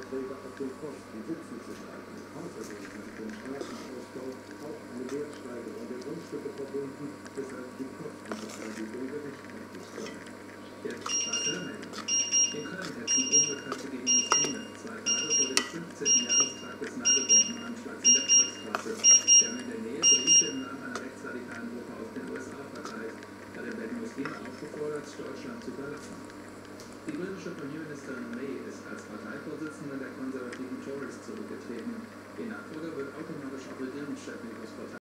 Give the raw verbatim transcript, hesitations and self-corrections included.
Beiträge auf den Kosten sitzen zu bleiben. Außerdem ist mit dem Straßenausbau auch eine Wertsteigerung der Grundstücke verbunden, weshalb die Kostenbeteiligung gerechtfertigt wird. Jetzt weitere Meldung. In Köln hetzen Unbekannte gegen Muslime, zwei Tage vor dem fünfzehnten Jahrestag des Nagelbombenanschlags in der Kreuzstraße. Sie haben in der Nähe Briefe im Namen einer rechtsradikalen Gruppe aus den U S A verteilt. Darin werden Muslime aufgefordert, Deutschland zu verlassen. Die britische Premierministerin May ist als Parteivorsitzende der konservativen Tories zurückgetreten. Ihr Nachfolger wird automatisch auch Regierungschef Nicolas